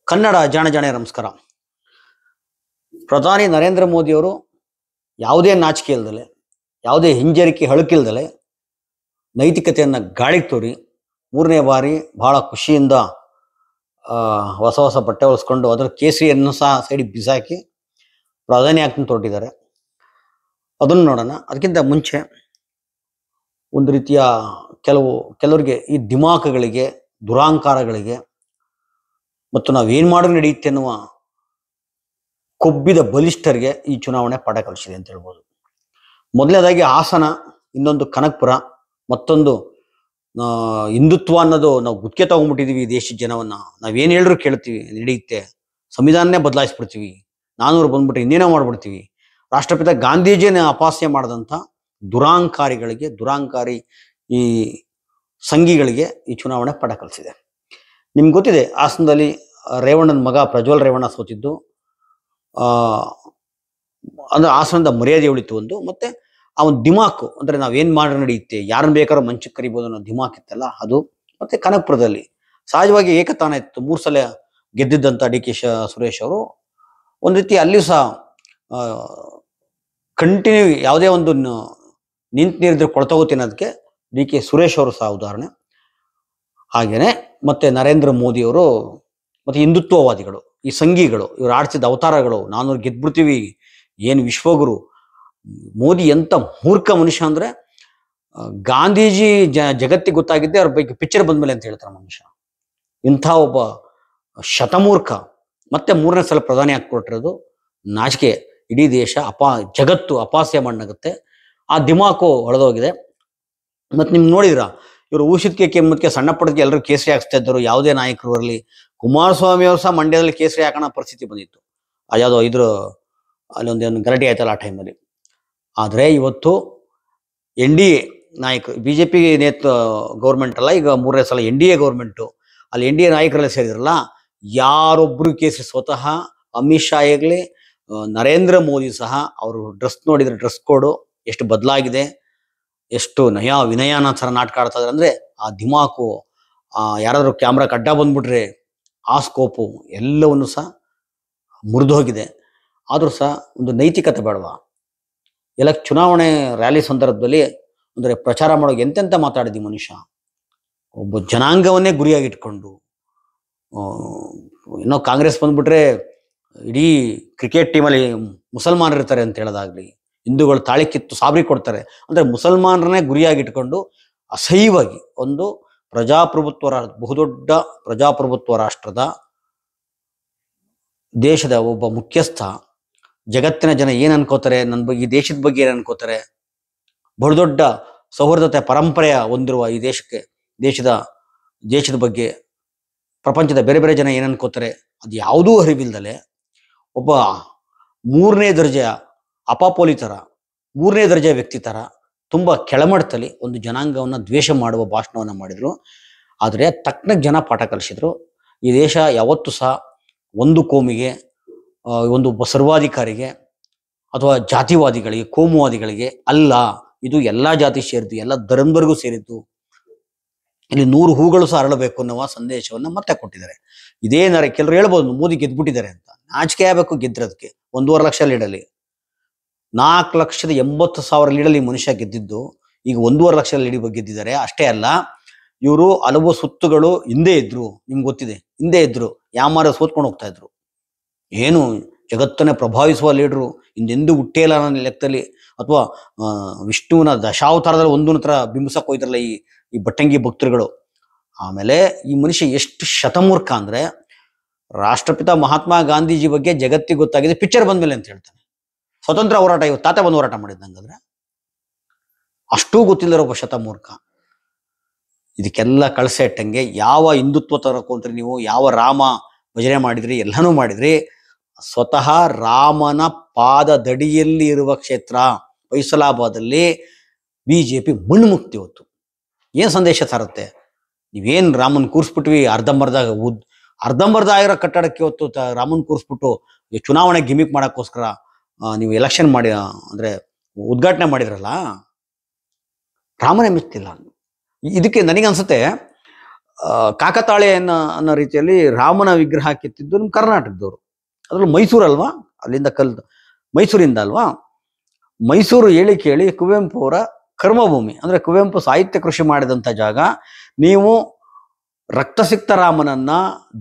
ಕನ್ನಡ ಜಾಣೆ ನಮಸ್ಕಾರ. ಪ್ರಧಾನಿ ನರೇಂದ್ರ ಮೋದಿಯವರು ಯಾವುದೇ ನಾಚಿಕೆ ಇಲ್ದಲೆ, ಯಾವುದೇ ಹಿಂಜರಿಕೆ ಹಳುಕಿಲ್ದಲೆ ನೈತಿಕತೆಯನ್ನು ಗಾಳಿಗೆ ತೋರಿ ಮೂರನೇ ಬಾರಿ ಬಹಳ ಖುಷಿಯಿಂದ ಹೊಸ ಹೊಸ ಬಟ್ಟೆ ಹೊಲಿಸ್ಕೊಂಡು ಅದರ ಕೇಸರಿಯನ್ನು ಸಹ ಸೈಡಿಗೆ ಬಿಸಾಕಿ ಪ್ರಧಾನಿ ಆಗ್ತಾ ಹೊರಟಿದ್ದಾರೆ. ಅದನ್ನು ನೋಡೋಣ. ಅದಕ್ಕಿಂತ ಮುಂಚೆ ಒಂದು ರೀತಿಯ ಕೆಲವರಿಗೆ ಈ ದಿಮಾಕಗಳಿಗೆ, ದುರಾಂಕಾರಗಳಿಗೆ ಮತ್ತು ನಾವೇನು ಮಾಡಿದ್ರೆ ನಡೆಯುತ್ತೆ ಅನ್ನುವ ಕೊಬ್ಬಿದ ಬಲಿಷ್ಠರಿಗೆ ಈ ಚುನಾವಣೆ ಪಾಠ ಕಲಿಸಿದೆ ಅಂತ ಹೇಳ್ಬೋದು. ಮೊದಲನೇದಾಗಿ ಹಾಸನ, ಇನ್ನೊಂದು ಕನಕಪುರ, ಮತ್ತೊಂದು ಹಿಂದುತ್ವ ಅನ್ನೋದು ನಾವು ಗುತ್ತಿಗೆ ತಗೊಂಡ್ಬಿಟ್ಟಿದೀವಿ. ಈ ದೇಶದ ಜನವನ್ನ ನಾವೇನು ಹೇಳಿದ್ರು ಕೇಳ್ತೀವಿ, ನಡೆಯುತ್ತೆ, ಸಂವಿಧಾನನೇ ಬದಲಾಯಿಸ್ಬಿಡ್ತೀವಿ, 400 ಬಂದ್ಬಿಟ್ರೆ ಇನ್ನೇನೋ ಮಾಡ್ಬಿಡ್ತೀವಿ. ರಾಷ್ಟ್ರಪಿತ ಗಾಂಧೀಜಿನ ಅಪಹಾಸ್ಯ ಮಾಡಿದಂಥ ದುರಾಂಕಾರಿ ಈ ಸಂಘಿಗಳಿಗೆ ಈ ಚುನಾವಣೆ ಪಾಠ ಕಲಿಸಿದೆ. ನಿಮ್ಗೆ ಗೊತ್ತಿದೆ, ಹಾಸನದಲ್ಲಿ ರೇವಣ್ಣನ ಮಗ ಪ್ರಜ್ವಲ್ ರೇವಣ್ಣ ಸೋತಿದ್ದು. ಅಂದ್ರೆ ಹಾಸನದ ಮರ್ಯಾದೆ ಉಳಿತು ಒಂದು, ಮತ್ತೆ ಅವನ ದಿಮಾಕು, ಅಂದ್ರೆ ನಾವೇನ್ ಮಾಡ್ರೆ ನಡೆಯುತ್ತೆ, ಯಾರನ್ನ ಬೇಕಾದ್ರೂ ಮಂಚಕ್ಕೆ ಕರಿಬೋದು ಅನ್ನೋ ದಿಮಾಕ್ ಇತ್ತಲ್ಲ ಅದು. ಮತ್ತೆ ಕನಕಪುರದಲ್ಲಿ ಸಹಜವಾಗಿ ಏಕತಾನ ಇತ್ತು. 3 ಸಲ ಗೆದ್ದಿದ್ದಂಥ ಡಿ.ಕೆ. ಸುರೇಶ್ ಅವರು ಒಂದು ರೀತಿ ಅಲ್ಲಿಯೂ ಸಹ ಕಂಟಿನ್ಯೂ ಯಾವುದೇ ಒಂದು ನಿಂತು ನೀರಿದ್ರೆ ಕೊಳ್ತೋಗುತ್ತೆ ಅನ್ನೋದಕ್ಕೆ ಡಿ.ಕೆ. ಸುರೇಶ್ ಅವರು ಸಹ ಉದಾಹರಣೆ. ಹಾಗೇನೆ ಮತ್ತೆ ನರೇಂದ್ರ ಮೋದಿಯವರು ಮತ್ತೆ ಹಿಂದುತ್ವವಾದಿಗಳು, ಈ ಸಂಘಿಗಳು, ಇವರು ಆಡ್ಸಿದ ಅವತಾರಗಳು, 400 ಗೆದ್ಬಿಡ್ತೀವಿ, ಏನು ವಿಶ್ವಗುರು. ಮೋದಿ ಎಂತ ಮೂರ್ಖ ಮನುಷ್ಯ ಅಂದ್ರೆ, ಗಾಂಧೀಜಿ ಜಗತ್ತಿಗೆ ಗೊತ್ತಾಗಿದ್ದೆ ಅವ್ರ ಬಗ್ಗೆ ಪಿಕ್ಚರ್ ಬಂದ್ಮೇಲೆ ಅಂತ ಹೇಳ್ತಾರೆ ಮನುಷ್ಯ. ಇಂಥ ಒಬ್ಬ ಶತಮೂರ್ಖ ಮತ್ತೆ 3ನೇ ಸಲ ಪ್ರಧಾನಿ ಹಾಕ್ಕೊಟ್ಟಿರೋದು ನಾಚಿಕೆ. ಇಡೀ ದೇಶ ಜಗತ್ತು ಅಪಹಾಸ್ಯ ಮಾಡಾಗುತ್ತೆ. ಆ ದಿಮಾಕು ಹೊಳೆದೋಗಿದೆ. ಮತ್ತೆ ನಿಮ್ಗೆ ನೋಡಿದ್ರ, ಇವರು ಊಷಿದ್ಕೆ ಕೆಮ್ಮದಕ್ಕೆ ಸಣ್ಣ ಪಡಕ್ಕೆ ಎಲ್ಲರೂ ಕೇಸರಿ ಹಾಕ್ಸ್ತಾ ಇದ್ದರು. ಯಾವುದೇ ನಾಯಕರು ಬರಲಿ, ಕುಮಾರಸ್ವಾಮಿ ಅವರು ಸಹ ಮಂಡ್ಯದಲ್ಲಿ ಕೇಸರಿ ಹಾಕೋಣ ಪರಿಸ್ಥಿತಿ ಬಂದಿತ್ತು. ಯಾವುದೋ ಅಲ್ಲಿ ಒಂದು ಗಲಾಟೆ ಆಯ್ತಲ್ಲ ಆ ಟೈಮಲ್ಲಿ. ಆದರೆ ಇವತ್ತು NDA ನಾಯಕರು, BJP ಗೌರ್ಮೆಂಟ್ ಅಲ್ಲ, ಈಗ 3ನೇ ಸಲ NDA ಗೌರ್ಮೆಂಟು, ಅಲ್ಲಿ NDA ನಾಯಕರೆಲ್ಲ ಸೇರಿದ್ರಲ್ಲ, ಯಾರೊಬ್ರು ಕೇಸರಿ, ಸ್ವತಃ ಅಮಿತ್ ಶಾ ಆಗಲಿ, ನರೇಂದ್ರ ಮೋದಿ ಸಹ ಅವರು ಡ್ರೆಸ್ ನೋಡಿದ್ರೆ, ಡ್ರೆಸ್ ಕೋಡು ಎಷ್ಟು ಬದಲಾಗಿದೆ, ಎಷ್ಟು ನಯ ವಿನಯನ ಥರ ನಾಟಕ ಆಡ್ತಾ ಇದ್ದಾರೆ ಅಂದ್ರೆ, ಆ ದಿಮಾಕು, ಯಾರಾದ್ರೂ ಕ್ಯಾಮ್ರಾಕ್ಕೆ ಅಡ್ಡ ಬಂದ್ಬಿಟ್ರೆ ಆ ಸ್ಕೋಪು ಎಲ್ಲವನ್ನು ಸಹ ಮುರಿದು ಹೋಗಿದೆ. ಆದರೂ ಸಹ ಒಂದು ನೈತಿಕತೆ ಬೇಡವಾ? ಚುನಾವಣೆ ರ್ಯಾಲಿ ಸಂದರ್ಭದಲ್ಲಿ ಅಂದರೆ ಪ್ರಚಾರ ಮಾಡೋಕೆ ಎಂತೆಂತ ಮಾತಾಡಿದ್ವಿ ಮನುಷ್ಯ. ಒಬ್ಬ ಜನಾಂಗವನ್ನೇ ಗುರಿಯಾಗಿಟ್ಕೊಂಡು, ಇನ್ನೂ ಕಾಂಗ್ರೆಸ್ ಬಂದ್ಬಿಟ್ರೆ ಇಡೀ ಕ್ರಿಕೆಟ್ ಟೀಮಲ್ಲಿ ಮುಸಲ್ಮಾನರು ಇರ್ತಾರೆ ಅಂತ ಹೇಳೋದಾಗ್ಲಿ, ಹಿಂದೂಗಳು ತಾಳಿ ಕಿತ್ತು ಸಾಬರಿ ಕೊಡ್ತಾರೆ ಅಂದ್ರೆ ಮುಸಲ್ಮಾನರನ್ನೇ ಗುರಿಯಾಗಿಟ್ಕೊಂಡು ಅಸಹ್ಯವಾಗಿ ಒಂದು ಬಹುದೊಡ್ಡ ಪ್ರಜಾಪ್ರಭುತ್ವ ರಾಷ್ಟ್ರದ ದೇಶದ ಒಬ್ಬ ಮುಖ್ಯಸ್ಥ, ಜಗತ್ತಿನ ಜನ ಏನ್ ಅನ್ಕೋತಾರೆ, ನನ್ನ ಬಗ್ಗೆ, ಈ ದೇಶದ ಬಗ್ಗೆ ಏನ್ ಅನ್ಕೋತಾರೆ, ಬಹುದೊಡ್ಡ ಸೌಹಾರ್ದತೆ ಪರಂಪರೆಯ ಹೊಂದಿರುವ ಈ ದೇಶದ ಬಗ್ಗೆ ಪ್ರಪಂಚದ ಬೇರೆ ಬೇರೆ ಜನ ಏನ್ ಅನ್ಕೋತಾರೆ, ಅದು ಯಾವುದೂ ಅರಿವಿಲ್ದಲೆ ಒಬ್ಬ 3ನೇ ದರ್ಜೆಯ ಅಪಾಪೋಲಿ ತರ, 3ನೇ ದರ್ಜೆಯ ವ್ಯಕ್ತಿ ತರ ತುಂಬಾ ಕೆಳಮಟ್ಟದಲ್ಲಿ ಒಂದು ಜನಾಂಗವನ್ನ ದ್ವೇಷ ಮಾಡುವ ಭಾಷಣವನ್ನ ಮಾಡಿದ್ರು. ಆದರೆ ತಕ್ಕನಾಗಿ ಜನ ಪಾಠ ಕಲಿಸಿದ್ರು. ಈ ದೇಶ ಯಾವತ್ತೂ ಸಹ ಒಂದು ಕೋಮಿಗೆ, ಒಬ್ಬ ಸರ್ವಾಧಿಕಾರಿಗೆ ಅಥವಾ ಜಾತಿವಾದಿಗಳಿಗೆ, ಕೋಮುವಾದಿಗಳಿಗೆ ಅಲ್ಲ. ಇದು ಎಲ್ಲಾ ಜಾತಿ ಸೇರಿದ್ದು, ಎಲ್ಲ ಧರ್ಮದವರೆಗೂ ಸೇರಿದ್ದು. ಇಲ್ಲಿ 100 ಹೂಗಳು ಸಹ ಅರಳಬೇಕು ಅನ್ನುವ ಸಂದೇಶವನ್ನ ಮತ್ತೆ ಕೊಟ್ಟಿದ್ದಾರೆ. ಇದೇ ಕೆಲವರು ಹೇಳ್ಬೋದು ಮೋದಿ ಗೆದ್ಬಿಟ್ಟಿದ್ದಾರೆ ಅಂತ. ನಾಚಿಕೆ ಆಗಬೇಕು ಗೆದ್ದಿರೋದಕ್ಕೆ. 1.5 ಲಕ್ಷ ಲೀಡಲ್ಲಿ 4,80,000 ಲೀಡಲ್ಲಿ ಮನುಷ್ಯ ಗೆದ್ದಿದ್ದು, ಈಗ 1.5 ಲಕ್ಷ ಲೀಡ್ ಗೆದ್ದಿದ್ದಾರೆ. ಅಷ್ಟೇ ಅಲ್ಲ, ಇವರು ಹಲವು ಸುತ್ತುಗಳು ಹಿಂದೆ ಇದ್ರು, ನಿಮ್ಗೆ ಗೊತ್ತಿದೆ, ಹಿಂದೆ ಇದ್ರು, ಯಾಮಾರ ಸೋತ್ಕೊಂಡು ಹೋಗ್ತಾ ಇದ್ರು. ಏನು ಜಗತ್ತನ್ನೇ ಪ್ರಭಾವಿಸುವ ಲೀಡ್ರು ಹಿಂದೆಂದೂ ಹುಟ್ಟೇ ಇಲ್ಲ ನನ್ನ ಲೆಕ್ಕದಲ್ಲಿ. ಅಥವಾ ವಿಷ್ಣುವಿನ ದಶಾವತಾರದಲ್ಲಿ ಒಂದೊಂದು ಥರ ಬಿಂಬಿಸಕ್ಕೆ ಹೋಯ್ತಾರಲ್ಲ ಈ ಬಟ್ಟಂಗಿ ಭಕ್ತರುಗಳು. ಆಮೇಲೆ ಈ ಮನುಷ್ಯ ಎಷ್ಟು ಶತಮೂರ್ಖ ಅಂದ್ರೆ, ರಾಷ್ಟ್ರಪಿತ ಮಹಾತ್ಮ ಗಾಂಧೀಜಿ ಬಗ್ಗೆ ಜಗತ್ತಿಗೆ ಗೊತ್ತಾಗಿದೆ ಪಿಕ್ಚರ್ ಬಂದ್ಮೇಲೆ ಅಂತ ಹೇಳ್ತಾನೆ. ಸ್ವತಂತ್ರ ಹೋರಾಟ ಇವತ್ತು ತಾತ ಬಂದು ಹೋರಾಟ ಮಾಡಿದ್ದಂಗಾದ್ರೆ ಅಷ್ಟೂ ಗೊತ್ತಿಲ್ಲರೋ ಒಬ್ಬ ಶತಮೂರ್ಖ. ಇದಕ್ಕೆಲ್ಲ ಕಳಸೆ ಇಟ್ಟಂಗೆ ಯಾವ ಹಿಂದುತ್ವ ತರಕೊಂಡ್ರಿ ನೀವು, ಯಾವ ರಾಮ ಭಜನೆ ಮಾಡಿದ್ರಿ, ಎಲ್ಲನೂ ಮಾಡಿದ್ರಿ. ಸ್ವತಃ ರಾಮನ ಪಾದದಡಿಯಲ್ಲಿ ಇರುವ ಕ್ಷೇತ್ರ ಫೈಸಲಾಬಾದಲ್ಲಿ BJP ಮಣ್ಣು ಮುಕ್ತಿ. ಹೊತ್ತು ಏನ್ ಸಂದೇಶ ಸಾರುತ್ತೆ? ನೀವೇನ್ ರಾಮನ್ ಕೂರಿಸ್ಬಿಟ್ವಿ, ಅರ್ಧಂಬರ್ಧ ಆಗಿರೋ ಕಟ್ಟಡಕ್ಕೆ ಹೊತ್ತು ರಾಮನ್ ಕೂರಿಸ್ಬಿಟ್ಟು ಚುನಾವಣೆ ಗಿಮಿಕ್ ಮಾಡೋಕ್ಕೋಸ್ಕರ ನೀವು ಎಲೆಕ್ಷನ್ ಮಾಡಿ ಅಂದ್ರೆ ಉದ್ಘಾಟನೆ ಮಾಡಿದ್ರಲ್ಲ, ರಾಮನೇ ಮೆಚ್ತಿಲ್ಲ. ಇದಕ್ಕೆ ನನಗನ್ಸುತ್ತೆ ಕಾಕತಾಳೆ ಅನ್ನೋ ರೀತಿಯಲ್ಲಿ ರಾಮನ ವಿಗ್ರಹ ಕೆತ್ತಿದ್ದು ನಮ್ಮ ಕರ್ನಾಟಕದವರು. ಅದ್ರಲ್ಲಿ ಮೈಸೂರು ಅಲ್ವಾ, ಅಲ್ಲಿಂದ ಮೈಸೂರಿಂದ ಅಲ್ವಾ. ಮೈಸೂರು ಹೇಳಿ ಕೇಳಿ ಕುವೆಂಪು ಅವರ ಕರ್ಮಭೂಮಿ. ಅಂದ್ರೆ ಕುವೆಂಪು ಸಾಹಿತ್ಯ ಕೃಷಿ ಮಾಡಿದಂಥ ಜಾಗ. ನೀವು ರಕ್ತಸಿಕ್ತ ರಾಮನನ್ನ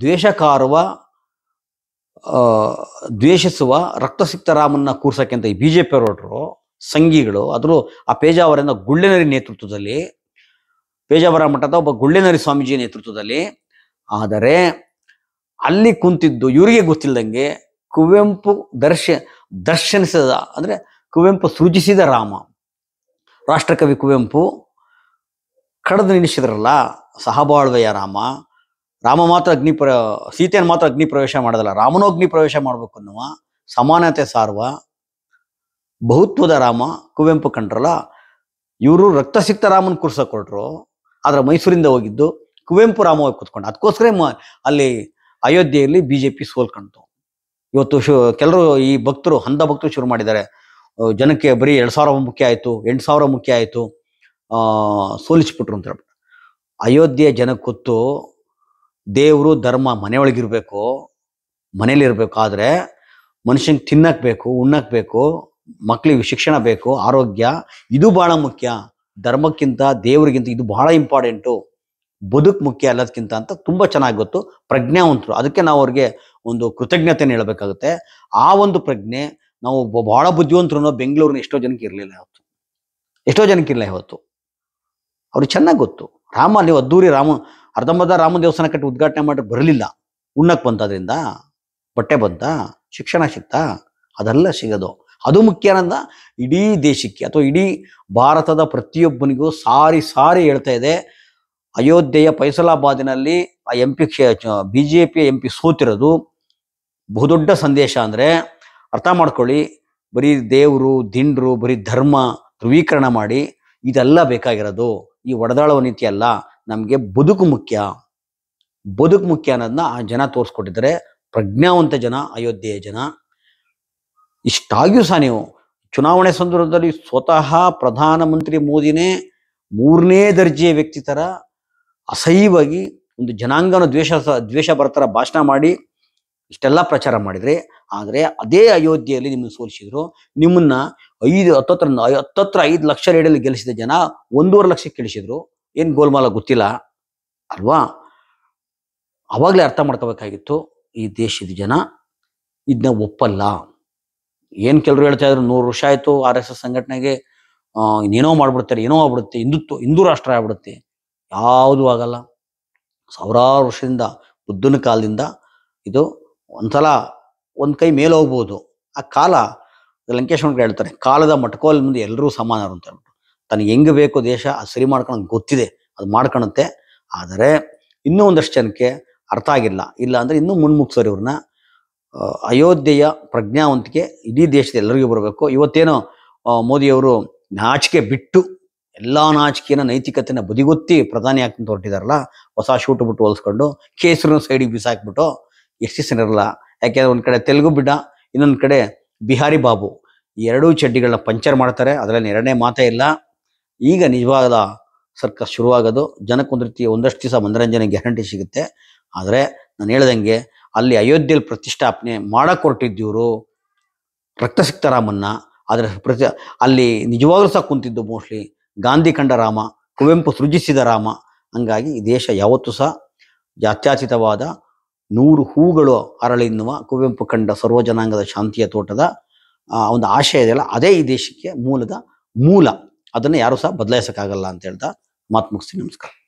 ದ್ವೇಷಿಸುವ ರಕ್ತಸಿಕ್ತ ರಾಮನ್ನ ಕೂರ್ಸಕ್ಕೆ ಅಂತ ಈ ಬಿಜೆಪಿ ಹೊರಟರು ಸಂಘಿಗಳು. ಆದರೂ ಆ ಪೇಜಾವರನ ಗುಳ್ಳೆನರಿ ನೇತೃತ್ವದಲ್ಲಿ, ಪೇಜಾವರ ಮಠದ ಒಬ್ಬ ಗುಳ್ಳೆನರಿ ಸ್ವಾಮೀಜಿ ನೇತೃತ್ವದಲ್ಲಿ. ಆದರೆ ಅಲ್ಲಿ ಕುಂತಿದ್ದು ಇವರಿಗೆ ಗೊತ್ತಿಲ್ಲದಂಗೆ ಕುವೆಂಪು ದರ್ಶನಿಸಿದ, ಅಂದ್ರೆ ಕುವೆಂಪು ಸೃಜಿಸಿದ ರಾಮ, ರಾಷ್ಟ್ರಕವಿ ಕುವೆಂಪು ಕಡದು ನಿಲ್ಲಿಸಿದ್ರಲ್ಲ ಸಹಬಾಳ್ವೆಯ ರಾಮ. ರಾಮ ಮಾತ್ರ ಸೀತೆಯನ್ನು ಮಾತ್ರ ಅಗ್ನಿ ಪ್ರವೇಶ ಮಾಡೋದಲ್ಲ, ರಾಮನೂ ಅಗ್ನಿ ಪ್ರವೇಶ ಮಾಡ್ಬೇಕು ಅನ್ನುವ ಸಮಾನತೆ ಸಾರುವ ಬಹುತ್ವದ ರಾಮ ಕುವೆಂಪು ಕಂಡ್ರಲ್ಲ. ಇವರು ರಕ್ತಸಿಕ್ತ ರಾಮನ್ ಕೂರ್ಸಕ್ ಹೊರಟ್ರು. ಆದ್ರೆ ಮೈಸೂರಿಂದ ಹೋಗಿದ್ದು ಕುವೆಂಪು ರಾಮ ಹೋಗಿ ಕೂತ್ಕೊಂಡು. ಅದಕ್ಕೋಸ್ಕರ ಅಲ್ಲಿ ಅಯೋಧ್ಯೆಯಲ್ಲಿ ಬಿಜೆಪಿ ಸೋಲ್ಕಂತು. ಇವತ್ತು ಕೆಲವರು ಈ ಭಕ್ತರು ಅಂಧ ಭಕ್ತರು ಶುರು ಮಾಡಿದ್ದಾರೆ, ಜನಕ್ಕೆ ಬರೀ 2,000 ಮುಖ್ಯ ಆಯ್ತು, 8,000 ಮುಖ್ಯ ಆಯ್ತು, ಸೋಲಿಸ್ಬಿಟ್ರು ಅಂತ ಹೇಳ್ಬಿಟ್ಟು. ಅಯೋಧ್ಯೆ ಜನಕ್ಕೆ ಗೊತ್ತು ದೇವರು ಧರ್ಮ ಮನೆಯೊಳಗಿರ್ಬೇಕು, ಮನೇಲಿರ್ಬೇಕು. ಆದ್ರೆ ಮನುಷ್ಯಂಗೆ ತಿನ್ನಕ್ ಬೇಕು, ಉಣ್ಣಕ್ ಬೇಕು, ಮಕ್ಳಿಗೆ ಶಿಕ್ಷಣ ಬೇಕು, ಆರೋಗ್ಯ, ಇದು ಬಹಳ ಮುಖ್ಯ. ಧರ್ಮಕ್ಕಿಂತ ದೇವರಿಗಿಂತ ಇದು ಬಹಳ ಇಂಪಾರ್ಟೆಂಟು, ಬದುಕು ಮುಖ್ಯ ಎಲ್ಲದಕ್ಕಿಂತ ಅಂತ ತುಂಬಾ ಚೆನ್ನಾಗಿ ಗೊತ್ತು, ಪ್ರಜ್ಞಾವಂತರು. ಅದಕ್ಕೆ ನಾವು ಅವ್ರಿಗೆ ಒಂದು ಕೃತಜ್ಞತೆಯನ್ನು ಹೇಳಬೇಕಾಗುತ್ತೆ. ಆ ಒಂದು ಪ್ರಜ್ಞೆ ನಾವು ಬಹಳ ಬುದ್ಧಿವಂತರು ಬೆಂಗಳೂರಿನ ಎಷ್ಟೋ ಜನಕ್ಕೆ ಇರಲಿಲ್ಲ ಇವತ್ತು. ಅವ್ರಿಗೆ ಚೆನ್ನಾಗಿ ಗೊತ್ತು ರಾಮ ಅಲ್ಲಿ ಅದ್ದೂರಿ ಅರ್ಧಂಬರ್ಧ ರಾಮ ದೇವಸ್ಥಾನ ಕಟ್ಟಿ ಉದ್ಘಾಟನೆ ಮಾಡಿ ಬರಲಿಲ್ಲ. ಉಣ್ಣಕ್ ಬಂತ, ಅದರಿಂದ ಬಟ್ಟೆ ಬಂತ, ಶಿಕ್ಷಣ ಸಿಗ್ತಾ, ಅದೆಲ್ಲ ಸಿಗೋದು. ಅದು ಮುಖ್ಯನಂದ ಇಡೀ ದೇಶಕ್ಕೆ ಅಥವಾ ಇಡೀ ಭಾರತದ ಪ್ರತಿಯೊಬ್ಬನಿಗೂ ಸಾರಿ ಸಾರಿ ಹೇಳ್ತಾ ಇದೆ. ಅಯೋಧ್ಯೆಯ ಫೈಸಲಾಬಾದಿನಲ್ಲಿ ಆ ಬಿಜೆಪಿ MP ಸೋತಿರೋದು ಬಹುದೊಡ್ಡ ಸಂದೇಶ. ಅಂದ್ರೆ ಅರ್ಥ ಮಾಡ್ಕೊಳ್ಳಿ, ಬರೀ ದೇವರು ದಿಂಡ್ರು, ಬರೀ ಧರ್ಮ ಧ್ರುವೀಕರಣ ಮಾಡಿ ಇದೆಲ್ಲ ಬೇಕಾಗಿರೋದು. ಈ ಒಡೆದಾಳುವ ನೀತಿ ಅಲ್ಲ, ನಮ್ಗೆ ಬದುಕು ಮುಖ್ಯ ಅನ್ನೋದನ್ನ ಆ ಜನ ತೋರಿಸ್ಕೊಟ್ಟಿದ್ದಾರೆ. ಪ್ರಜ್ಞಾವಂತ ಜನ ಅಯೋಧ್ಯೆಯ ಜನ. ಇಷ್ಟಾಗಿಯೂ ಸಹ ನೀವು ಚುನಾವಣೆ ಸಂದರ್ಭದಲ್ಲಿ ಸ್ವತಃ ಪ್ರಧಾನಮಂತ್ರಿ ಮೋದಿನೇ 3ನೇ ದರ್ಜೆಯ ವ್ಯಕ್ತಿ ತರ ಅಸಹ್ಯವಾಗಿ ಒಂದು ಜನಾಂಗನ ದ್ವೇಷ ಬರ್ತರ ಭಾಷಣ ಮಾಡಿ ಇಷ್ಟೆಲ್ಲ ಪ್ರಚಾರ ಮಾಡಿದ್ರಿ. ಆದ್ರೆ ಅದೇ ಅಯೋಧ್ಯೆಯಲ್ಲಿ ನಿಮ್ಮನ್ನು ಸೋಲಿಸಿದ್ರು. ನಿಮ್ಮನ್ನ 5 ಲಕ್ಷ ಲೀಡಲ್ಲಿ ಗೆಲ್ಲಿಸಿದ ಜನ 1.5 ಲಕ್ಷಕ್ಕೆ ಗೆಲ್ಲಿಸಿದ್ರು. ಏನ್ ಗೋಲ್ಮಾಲ ಗೊತ್ತಿಲ್ಲ ಅಲ್ವಾ? ಅವಾಗ್ಲೇ ಅರ್ಥ ಮಾಡ್ಕೋಬೇಕಾಗಿತ್ತು, ಈ ದೇಶದ ಜನ ಇದನ್ನ ಒಪ್ಪಲ್ಲ. ಏನ್ ಕೆಲವರು ಹೇಳ್ತಾ ಇದ್ರು 100 ವರ್ಷ ಆಯ್ತು RSS ಸಂಘಟನೆಗೆ, ಇನ್ನೇನೋ ಮಾಡ್ಬಿಡ್ತಾರೆ, ಏನೋ ಆಗ್ಬಿಡುತ್ತೆ, ಹಿಂದೂ ರಾಷ್ಟ್ರ ಆಗ್ಬಿಡುತ್ತೆ. ಯಾವುದು ಆಗಲ್ಲ. 1000 ವರ್ಷದಿಂದ ಬುದ್ಧನ ಕಾಲದಿಂದ ಇದು ಒಂದ್ಸಲ ಒಂದ್ ಕೈ ಮೇಲೆ ಹೋಗ್ಬೋದು. ಆ ಕಾಲ ಲಂಕೇಶ್ವರ ಹೇಳ್ತಾರೆ, ಕಾಲದ ಮಟ್ಕೋಲ್ ಮುಂದೆ ಎಲ್ಲರೂ ಸಮಾನರು ಅಂತ ಹೇಳ್ಬಿಟ್ಟು. ತನಗೆ ಹೆಂಗ್ ಬೇಕು ದೇಶ ಅದು ಸರಿ ಮಾಡ್ಕೊಳಕ್ ಗೊತ್ತಿದೆ, ಅದು ಮಾಡ್ಕೊಳುತ್ತೆ. ಆದರೆ ಇನ್ನೂ ಒಂದಷ್ಟು ಜನಕ್ಕೆ ಅರ್ಥ ಆಗಿಲ್ಲ. ಇಲ್ಲ ಅಂದ್ರೆ ಇನ್ನೂ ಮುನ್ಮುಗ್ಸೋರು ಇವ್ರನ್ನ. ಅಯೋಧ್ಯೆಯ ಪ್ರಜ್ಞಾವಂತಿಕೆ ಇಡೀ ದೇಶದ ಎಲ್ಲರಿಗೂ ಬರಬೇಕು. ಇವತ್ತೇನೋ ಮೋದಿಯವರು ನಾಚಿಕೆ ಬಿಟ್ಟು ಎಲ್ಲಾ ನಾಚಿಕೆನ ನೈತಿಕತೆನ ಬದಿಗೊತ್ತಿ ಪ್ರಧಾನಿ ಆಗ್ತಂತ ಹೊರಟಿದಾರಲ್ಲ, ಹೊಸ ಶೂಟ್ ಬಿಟ್ಟು ಹೊಲ್ಸ್ಕೊಂಡು ಕೇಸರಿನ ಸೈಡಿಗೆ ಬಿಸಾಕ್ಬಿಟ್ಟು ಎಷ್ಟು ಇರಲ್ಲ. ಯಾಕೆಂದ್ರೆ ಒಂದ್ ಕಡೆ ತೆಲುಗು ಬಿಡ, ಇನ್ನೊಂದ್ ಕಡೆ ಬಿಹಾರಿ ಬಾಬು, ಈ 2 ಚಡ್ಡಿಗಳನ್ನ ಪಂಚರ್ ಮಾಡ್ತಾರೆ. ಅದರಲ್ಲಿ 2ನೇ ಮಾತೇ ಇಲ್ಲ. ಈಗ ನಿಜವಾದ ಸರ್ಕಸ್ ಶುರುವಾಗೋದು. ಜನಕ್ಕೆ ಒಂದಷ್ಟು ದಿವಸ ಮನರಂಜನೆ ಗ್ಯಾರಂಟಿ ಸಿಗುತ್ತೆ. ಆದ್ರೆ ನಾನು ಹೇಳ್ದಂಗೆ ಅಲ್ಲಿ ಅಯೋಧ್ಯೆಯಲ್ಲಿ ಪ್ರತಿಷ್ಠಾಪನೆ ಮಾಡಕ್ ಹೊರಟಿದ್ದೀವರು ರಕ್ತಸಿಕ್ತ ರಾಮನ್ನ. ಆದ್ರೆ ಅಲ್ಲಿ ನಿಜವಾಗ್ಲೂ ಸಹ ಕುಂತಿದ್ದು ಮೋಸ್ಟ್ಲಿ ಗಾಂಧಿ ಕಂಡ ರಾಮ, ಕುವೆಂಪು ಸೃಜಿಸಿದ ರಾಮ. ಹಂಗಾಗಿ ಈ ದೇಶ ಯಾವತ್ತೂ ಸಹ ಜಾತ್ಯತೀತವಾದ 100 ಹೂಗಳು ಅರಳಿನ್ನುವ ಕುವೆಂಪು ಕಂಡ ಸರ್ವ ಜನಾಂಗದ ಶಾಂತಿಯ ತೋಟದ ಒಂದು ಆಶಯ ಇದೆಯಲ್ಲ, ಅದೇ ಈ ದೇಶಕ್ಕೆ ಮೂಲ. ಅದನ್ನು ಯಾರು ಸಹ ಬದಲಾಯಿಸಕ್ಕಾಗಲ್ಲ ಅಂತ ಹೇಳ್ತಾ ಮಾತು ಮುಗಿಸ್ತೀನಿ. ನಮಸ್ಕಾರ.